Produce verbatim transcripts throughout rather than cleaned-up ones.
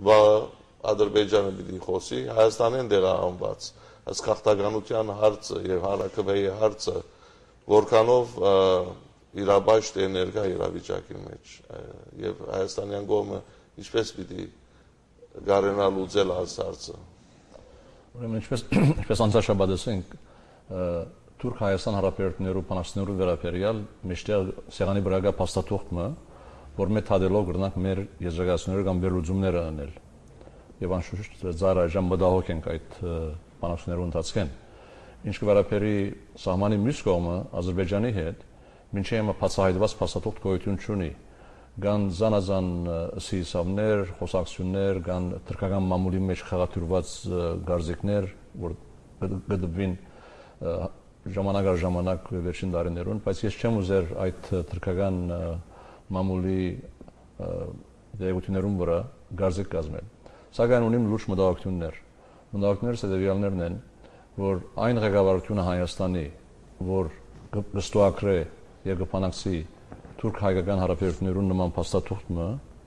Վա Ադրբեջանը պիտի խոսի, Հայաստանին դեղահանված, այս քաղաքականության հարցը եւ հանրակրվեի հարցը որքանով իրավաշտ է ներկա իրավիճակի մեջ եւ Հայաստանյան կողմը ինչպես պիտի գարենա լուծել այս հարցը։ Ուրեմն ինչպես ինչպես անցաշաբաթ ասենք Թուրք-Հայաստան հարաբերություններու բանակցություններու վերաբերյալ միշտեղ սեղանի վրա կա փաստաթուղթը, որ մեր թադելով կրնանք մեր եզրակացությունները կամ վերլուծումները անել։ Եվ անշուշտ ծառայժամ մտահոգ ենք այդ բանակցություններու ընթացքին։ Ինչ կվերապերի սահմանի մյուս կողմը Ադրբեջանի հետ, մինչև հիմա բացահայտված փաստաթուղթ գոյություն չունի։ Կան զանազան սիիսավներ, խոսակցություններ, կան թրքական մամուլի մեջ խաղաթյուրված գարզիկներ, որ գտնվին ժամանակ առ ժամանակ վերջին տարիներուն, բայց ես չեմ ուզեր այդ թրքական մամուլի դեղություններուն վրա գարզիկ կազմել։ Սակայն ունիմ լուրջ մտահոգություններ։ Մտահոգությունները հետևյալներն են, որ այն ղեկավարությունը Հայաստանի, որ կստուակրե եւ կփանակցի թուրք-հայկական հարաբերություններուն նման փաստաթուղթը,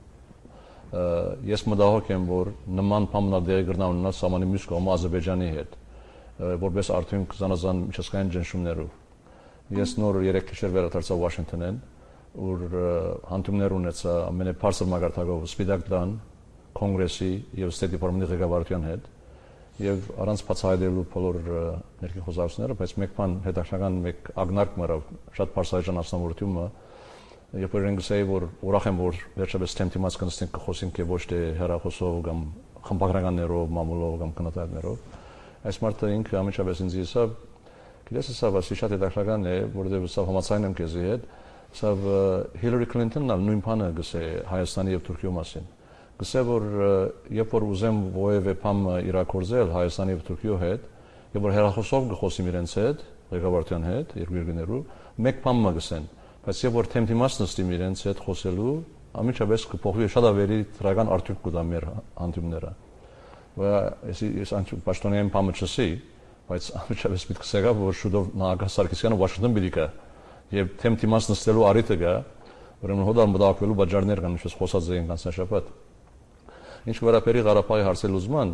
ես մտահոգ եմ, որ նման բամնադեղի կրնա ունենալ սահմանի մյուս կողմը Ադրբեջանի հետ, որպես արդյունք զանազան միջազգային ճնշումներով։ Ես նոր երեք գիշեր վերադարձա Վաշինգտոնեն, որ հանդիպումներ ունեցա ամենաբարձր մակարդակով Սպիտակ տան, Կոնգրեսի եւ State Department-ի ղեկավարության հետ եւ առանց բացահայտելու բոլոր ներքին խոսակցությունները, բայց մեկ բան հետաքրքրական մեկ ագնարկ մռավ շատ բարձրաճան ասնամորությունը, երբ որ ինքս էի որ ուրախ եմ որ վերջապես թեմտիմաց կնստենք կխոսենք եւ ոչ թե հեռախոսով կամ խմբագրականներով, մամուլով կամ քննադատներով։ Այս մարդը ինքը ամենաշատս ինձ ասավ, գիտես սա վասի շատ հետաքրքրական է, որովհետեւ սա համաձայն եմ քեզի հետ, սա Հիլարի Քլինտոնն ալ նույն բանը գսե Հայաստանի եւ Թուրքիի մասին։ Գսե որ երբ որ ուզեմ ովևէ բան իրակորձել Հայաստանի եւ Թուրքիի հետ, եւ որ հեռախոսով գխոսիմ իրենց հետ, ղեկավարության հետ, երկու երկրներու, մեկ բան մը գսեն, բայց երբ որ թեմտիմաց նստիմ իրենց հետ խոսելու, ամենաշատս կփոխվի շատ ավելի դրական արդյունք կտա մեր հանդիպումները։ Và ես անցու պաշտոնային բանը չսի, բայց ամենաշատս միտքս եկա որ շուտով Նահագահ Սարգսյանը Վաշինգտոն պիտի գա եւ թեմտիմաց նստելու առիթը կա, ուրեմն հոդալ մտահոգվելու բաժարներ կան, ինչպես խոսած էին անցաշաբաթ։ Ինչ վերաբերի Ղարաբաղի հարցի լուծման,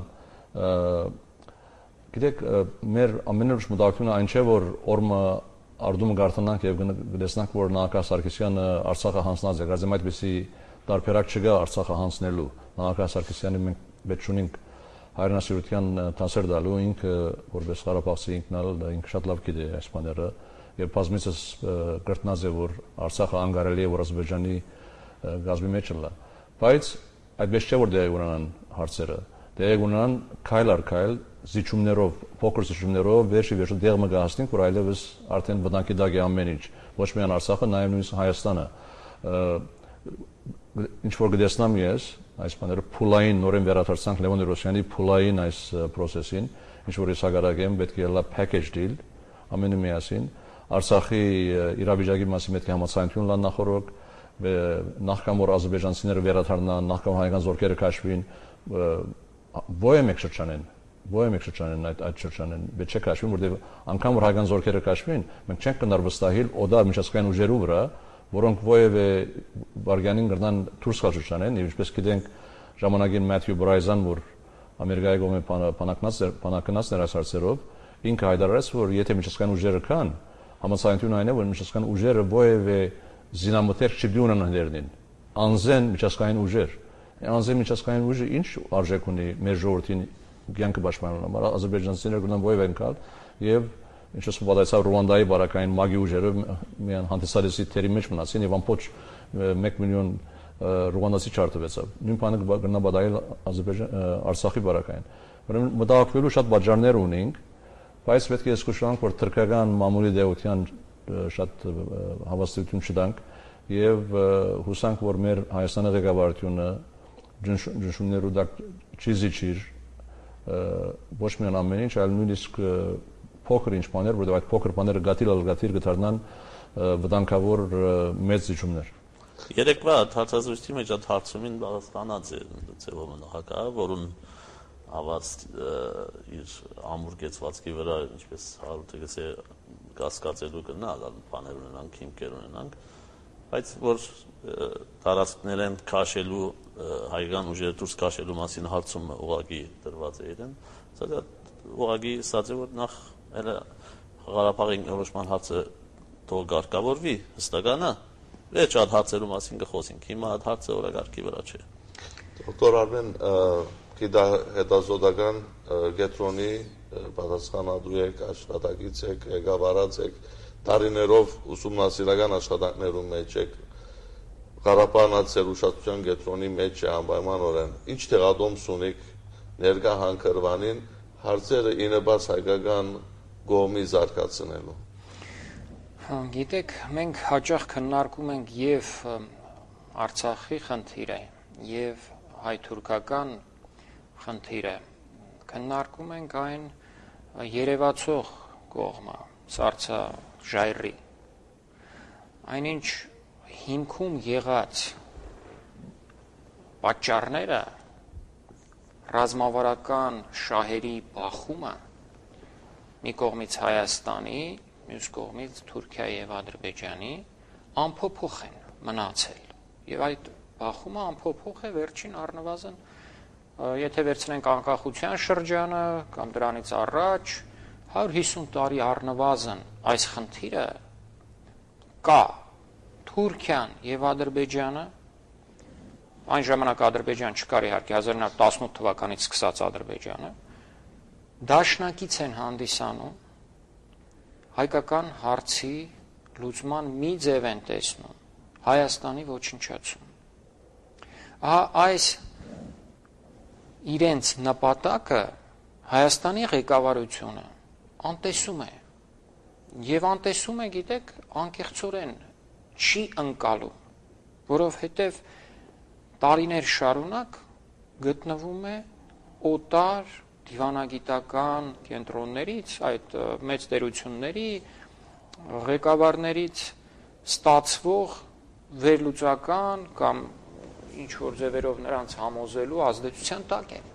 գիտեք, մեր ամենուրիշ մտահոգությունը այն չէ, որ օրմը արդումը գարթանանք եւ գտեսնանք, որ Նահագահ Սարգսյանը Արցախը հանձնած է, գազեմ այդպեսի տարբերակ չկա Արցախը հանձնելու։ Նահագահ Սարգսյանը մենք պետք ունենք հայրենասիրության տասեր դալու, ինքը որպես Ղարաբաղցի ինքնալ ինքը շատ լավ գիտե այս բաները եւ բազմիցս կրտնած է որ Արցախը անկարելի է որ Ադրբեջանի գազի մեջ լա, բայց այդպես չէ որ դեպի ունենան հարցերը, դեպի ունենան քայլ առ քայլ զիջումներով, փոքր զիջումներով վերջի վերջը դեղ մը գահստենք որ այլևս արդեն վտանգի դակ է ամեն ինչ, ոչ միայն Արցախը, նաեւ նույնիսկ Հայաստանը։ Ինչ որ գտեսնամ ես այս բաները փուլային նորեն վերադարձանք Լևոն Ռոսյանի փուլային այս process-ին, ինչ որ ես հագարակեմ պետք է լա package deal ամենը միասին Արցախի իրավիճակի մասին պետք է համաձայնություն լան նախորդ նախքան որ ադրբեջանցիները վերադառնան, նախքան հայկական զորքերը քաշվին, ո՞յ մեկ շրջանեն, ո՞յ մեկ շրջանեն այդ այդ շրջանեն, պետք է քաշվին, որտեղ անգամ որ հայկական զորքերը քաշվին, մենք չենք կնար վստահել օդար միջազգային ուժերու վրա, որոնք ովևէ վարգյանին կրնան դուրս շրջանեն, եւ ինչպես գիտենք ժամանակին Մաթյու Բրայզան, որ Ամերիկայի կողմի բանակնած բանակնած ներասարսերով, ինքը հայտարարեց, որ եթե միջազգային ուժերը կան, համաձայնություն այն է, որ միջազգային ուժերը ովևէ զինամթերք չդունեն հներնին, անզեն միջազգային ուժեր, անզեն միջազգային ուժը ինչ արժեք ունի մեր ժողովրդին կյանքը պաշտպանելու համար, ադրբեջանցիները կրնան ովևէ ընկալ եւ ինչպես պատահեցավ Ռուանդայի բարակային մագի ուժերը միան հանդիսալիսի թերի մեջ մնացին եւ ամբողջ մեկ միլիոն ռուանդացի չարտվեցավ։ Նույն բանը կգնա պատահել Ադրբեջան Արցախի բարակային։ Ուրեմն մտահոգվելու շատ բաժաններ ունենք, բայց պետք է զգուշանանք, որ թրքական մամուլի դեղության շատ հավաստիություն չտանք եւ հուսանք, որ մեր Հայաստանի ղեկավարությունը ճնշումներու դակ չի զիջիր ոչ միայն ամեն ինչ, այլ նույնիսկ փոքր ինչ բաներ, որտեղ այդ փոքր բաները գատիլ-ալգատիլ կդառնան վտանգավոր մեծ զիջումներ։ Երեկվա հարցազրույցի մեջ այդ հարցումին բացանած է ձևով նախագահը, որուն ավաց իր ամուր կեցվածքի վրա, ինչպես հարութը գսե կասկածելու կնալ, բաներ ունենանք, հիմքեր ունենանք, բայց որ տարածքներ են քաշելու հայկական ուժերը դուրս քաշելու մասին հարցումը ուղղակի դրված է իրեն, սա ուղղակի ասած է որ նախ elə Ղարաբաղի ինքնորոշման հարցը թող կարգավորվի, հստականա, վերջ այդ հարցերու մասին կխոսենք, հիմա այդ հարցը օրակարգի վրա չէ։ Դոկտոր Արմեն, գիտա հետազոտական կենտրոնի պատասխանատու եք, աշխատակից եք, ղեկավարած եք, տարիներով ուսումնասիրական աշխատանքներում մեջ եք, Ղարաբաղն այդ սերուշատության կենտրոնի մեջ է անպայմանորեն, ինչ տեղադոմս ունիք ներկա հանքրվանին հարցերը ինեբաց հայկական կողմի զարգացնելու։ Գիտեք, մենք հաճախ քննարկում ենք եւ Արցախի խնդիրը, եւ հայ-թուրքական խնդիրը, քննարկում ենք այն երևացող կողմը, սառցաժայռի, այնինչ հիմքում եղած պատճառները, ռազմավարական շահերի բախումը, մի կողմից Հայաստանի, մյուս կողմից Թուրքիայի եւ Ադրբեջանի անփոփոխ են մնացել։ Եվ այդ բախումը անփոփոխ է վերջին առնվազն, եթե վերցնենք անկախության շրջանը կամ դրանից առաջ հարյուր հիսուն տարի առնվազն այս խնդիրը կա Թուրքիան եւ Ադրբեջանը, այն ժամանակ Ադրբեջան չկար իհարկե հազար նույնսուն տասնութ թվականից սկսած Ադրբեջանը, դաշնակից են հանդիսանում հայկական հարցի լուծման մի ձև են տեսնում Հայաստանի ոչնչացում։ Ահա այս իրենց նպատակը Հայաստանի ղեկավարությունը անտեսում է եւ անտեսում է, գիտեք, անկեղծորեն չի ընկալում, որովհետեւ տարիներ շարունակ գտնվում է օտար դիվանագիտական կենտրոններից, այդ մեծ տերությունների ղեկավարներից ստացվող վերլուծական կամ ինչ-որ ձևերով նրանց համոզելու ազդեցության տակ են,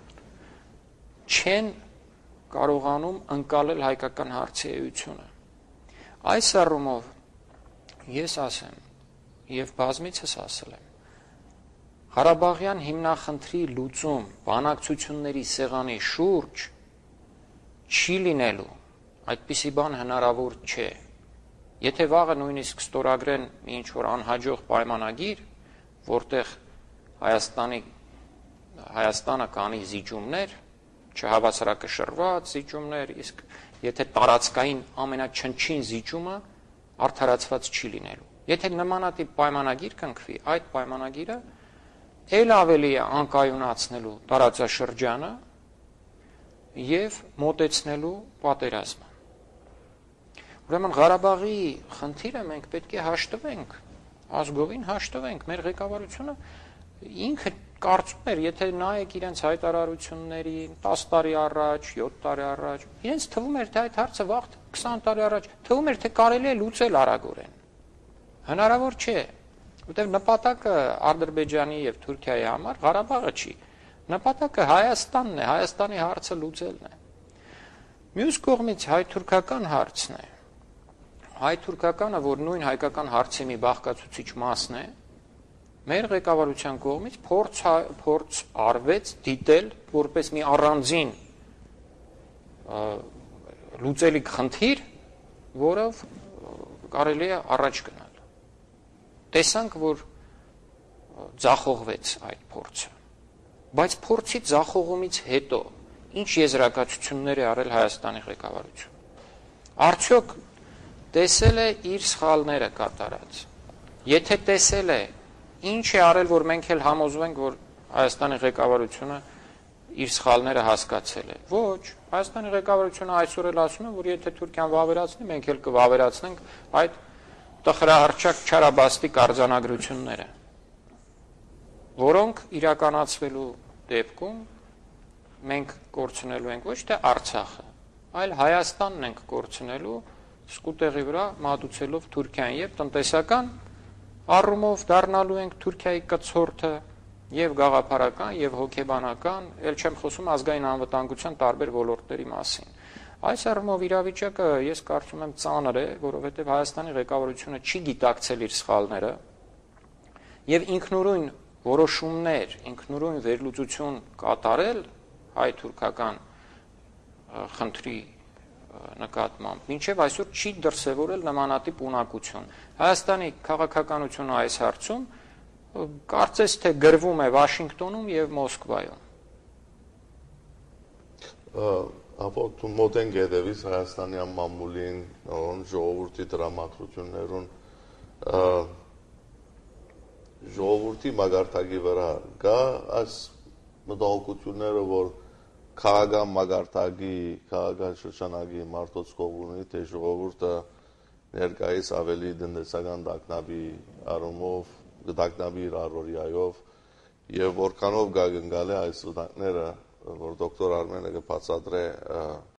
չեն կարողանում ընկալել հայկական հարցի էությունը։ Այս առումով ես ասեմ եւ բազմիցս ասել եմ, Ղարաբաղյան հիմնախնդրի լուծում բանակցությունների սեղանի շուրջ չի լինելու, այդպիսի բան հնարավոր չէ։ Եթե վաղը նույնիսկ ստորագրեն մի ինչ-որ անհաջող պայմանագիր, որտեղ Հայաստանի Հայաստանը կանի զիջումներ, չհավասարակշռված զիջումներ, իսկ եթե տարածքային ամենաչնչին զիջումը արդարացված չի լինելու։ Եթե նմանատիպ պայմանագիր կնքվի, այդ պայմանագիրը էլ ավելի է անկայունացնելու տարածաշրջանը եւ մոտեցնելու պատերազմը։ Ուրեմն Ղարաբաղի խնդիրը մենք պետք է հաշտվենք, ազգովին հաշտվենք, մեր ղեկավարությունը ինքը կարծում էր, եթե նայեք իրենց հայտարարություններին տասը տարի առաջ, յոթ տարի առաջ, իրենց թվում էր, թե այդ հարցը վաղ քսան տարի առաջ, թվում էր, թե կարելի է լուծել արագորեն։ Հնարավոր չէ, որտեղ նպատակը Ադրբեջանի եւ Թուրքիայի համար Ղարաբաղը չի։ Նպատակը Հայաստանն է, Հայաստանի հարցը լուծելն է։ Մյուս կողմից հայ-թուրքական հարցն է։ Հայ-թուրքականը, որ նույն հայկական հարցի մի բաղկացուցիչ մասն է, մեր ղեկավարության կողմից փորձ փորձ արվեց դիտել որպես մի առանձին լուծելիք խնդիր, որով կարելի է առաջ գնալ։ Տեսանք, որ ձախողվեց այդ փորձը, բայց փորձի ձախողումից հետո ինչ եզրակացություններ է արել Հայաստանի ղեկավարությունը։ Արդյոք տեսել է իր սխալները կատարած։ Եթե տեսել է, ինչ է արել, որ մենք էլ համոզվենք, որ Հայաստանի ղեկավարությունը իր սխալները հասկացել է։ Ոչ, Հայաստանի ղեկավարությունը այսօր էլ ասում է, որ եթե Թուրքիան վավերացնի, մենք էլ կվավերացնենք այդ տխրահարճակ չարաբաստիկ արձանագրությունները, որոնք իրականացվելու դեպքում մենք կորցնելու ենք ոչ թե Արցախը, այլ Հայաստանն ենք կորցնելու սկուտեղի վրա մատուցելով Թուրքիան եւ տնտեսական առումով դառնալու ենք Թուրքիայի կցորդը եւ գաղափարական եւ հոգեբանական, ել չեմ խոսում ազգային անվտանգության տարբեր ոլորտների մասին։ Այս առումով իրավիճակը ես կարծում եմ ծանր է, որովհետեւ Հայաստանի ղեկավարությունը չի գիտակցել իր սխալները, եւ ինքնուրույն որոշումներ, ինքնուրույն վերլուծություն կատարել հայ-թուրքական խնդրի նկատմամբ, մինչև այսօր չի դրսևորել նմանատիպ ունակություն։ Հայաստանի քաղաքականությունը այս հարցում կարծես թե գրվում է Վաշինգտոնում եւ Մոսկվայում։ Ապա մոտ են գետևից Հայաստանյան մամուլին, ժողովրդի տրամադրություններուն, ժողովրդի մագարտակի վրա կա այս մտահոգությունները, որ քաղաքական մագարտակի, քաղաքական շրջանակի մարդոց կողմունի, թե ժողովուրդը ներկայիս ավելի տնտեսական տագնապի առումով, տագնապի իր առօրյայով եւ որքանով գագնգալ է այս վտանգները, որ դոկտոր Արմենը կբացատրե